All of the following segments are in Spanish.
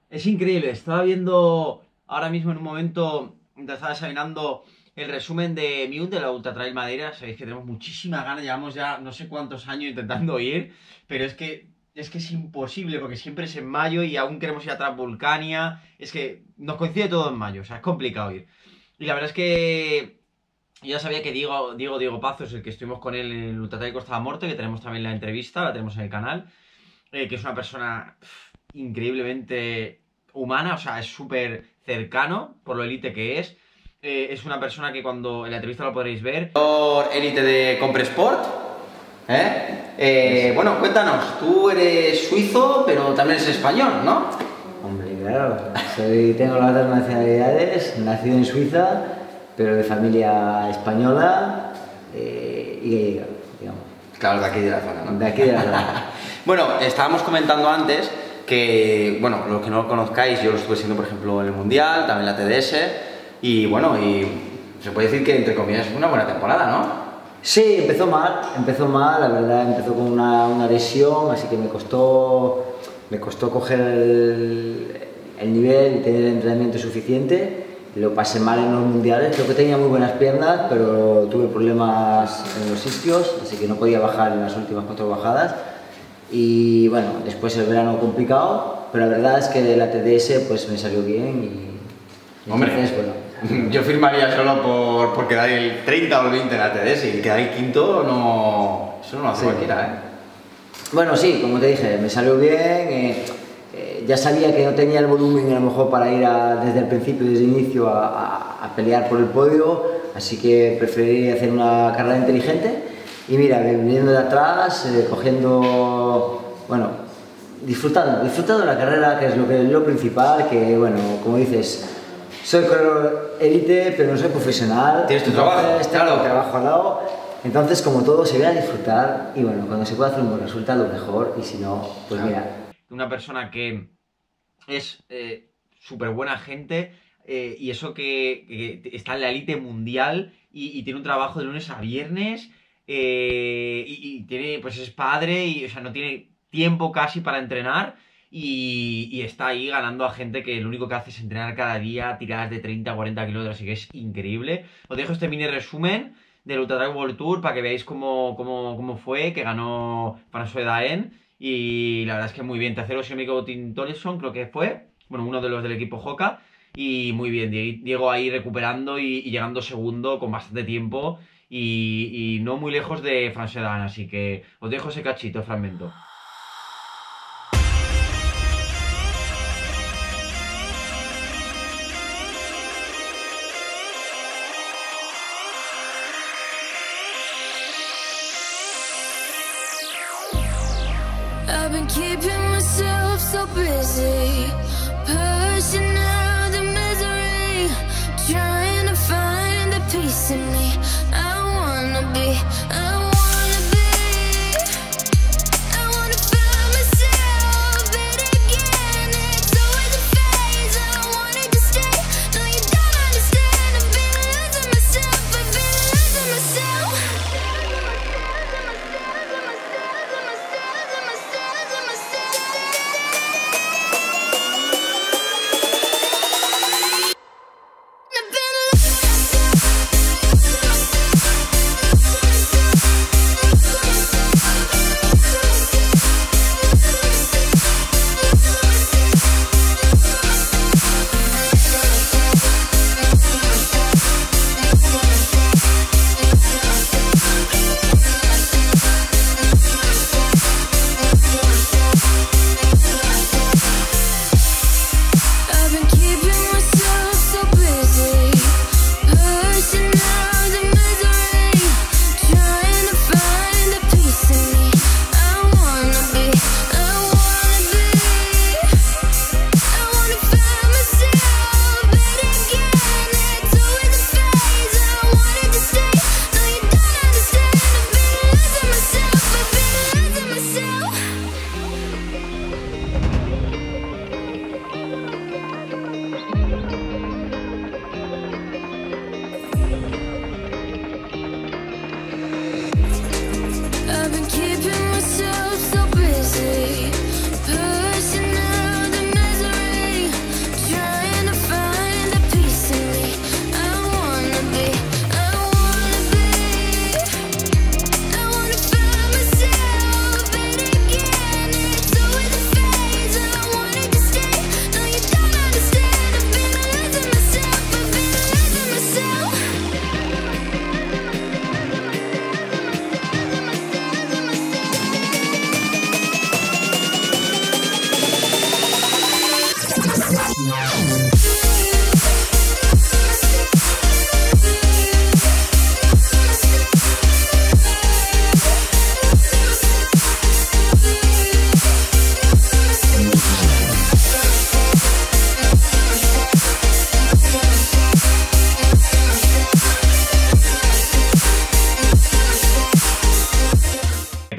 Es increíble, estaba viendo ahora mismo en un momento, mientras estaba desayunando, el resumen de Mute de la Ultra Trail Madeira. Sabéis que tenemos muchísimas ganas, llevamos ya no sé cuántos años intentando ir, pero es que es imposible porque siempre es en mayo y aún queremos ir a Transvulcania. Es que nos coincide todo en mayo, o sea, es complicado ir. Y la verdad es que yo ya sabía que Diego Pazos, el que estuvimos con él en el Ultra Trail Costa da Morte, que tenemos también la entrevista, la tenemos en el canal, que es una persona increíblemente humana, o sea, es súper cercano por lo élite que es. Es una persona que cuando en la entrevista lo podréis ver. Élite de Compressport. Bueno, cuéntanos, tú eres suizo, pero también eres español, ¿no? Hombre, claro, tengo las dos nacionalidades, nacido en Suiza, pero de familia española y gallega, digamos. Claro, de aquí de la zona, ¿no? De aquí de la zona. Bueno, estábamos comentando antes que, bueno, los que no lo conozcáis, yo lo estuve siendo, por ejemplo, en el Mundial, también en la TDS, y bueno, y se puede decir que, entre comillas, fue una buena temporada, ¿no? Sí, empezó mal, la verdad, empezó con una lesión, así que me costó coger el nivel y tener el entrenamiento suficiente. Lo pasé mal en los mundiales, creo que tenía muy buenas piernas, pero tuve problemas en los isquios, así que no podía bajar en las últimas 4 bajadas. Y bueno, después el verano complicado, pero la verdad es que la TDS pues me salió bien y Hombre, entonces, bueno. yo firmaría solo por quedar el 30 o el 20 en la TDS y quedar el quinto, no, eso no lo hace cualquiera, ¿eh? Bueno, sí, como te dije, me salió bien, ya sabía que no tenía el volumen a lo mejor para ir desde el principio, desde el inicio, a pelear por el podio, así que preferí hacer una carrera inteligente y mira, viniendo de atrás, cogiendo, bueno, disfrutando de la carrera, que es lo principal, que bueno, como dices, soy corredor élite, pero no soy profesional. Tienes tu trabajo, claro. Trabajo al lado. Entonces, como todo, se ve a disfrutar y bueno, cuando se puede hacer un buen resultado, mejor, y si no, pues claro. mira. Una persona que es súper buena gente y eso que está en la élite mundial y tiene un trabajo de lunes a viernes y tiene, pues es padre y, o sea, no tiene tiempo casi para entrenar y está ahí ganando a gente que lo único que hace es entrenar cada día, tiradas de 30 a 40 kilómetros, así que es increíble. Os dejo este mini resumen del Ultra Trail World Tour para que veáis cómo fue, que ganó François Daen. Y la verdad es que muy bien. Tercero, si no me equivoco, Tim Tollefson, creo que fue. Bueno, uno de los del equipo Hoka. Y muy bien, Diego ahí recuperando y llegando segundo con bastante tiempo. Y no muy lejos de François Daen. Así que os dejo ese cachito, fragmento. I've been keeping myself so busy, pushing out the misery, trying to find the peace in me. I wanna be I wanna find myself, but again, it's always a phase. I wanted to stay, no you don't understand. I've been losing myself, I've been losing myself.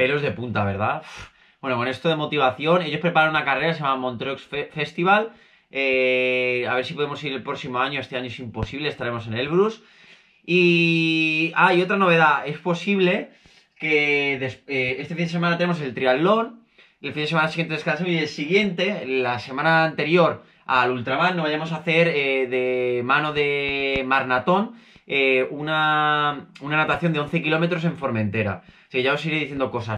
pelos de punta, ¿verdad? Bueno, con esto de motivación, ellos preparan una carrera, se llama Montreux Festival. A ver si podemos ir el próximo año. Este año es imposible, estaremos en Elbrus. Y otra novedad, es posible que este fin de semana tenemos el triatlón, el fin de semana siguiente descansamos y el siguiente, la semana anterior al Ultraman, nos vayamos a hacer de mano de Marnatón una natación de 11 kilómetros en Formentera. Así que ya os iré diciendo cosas.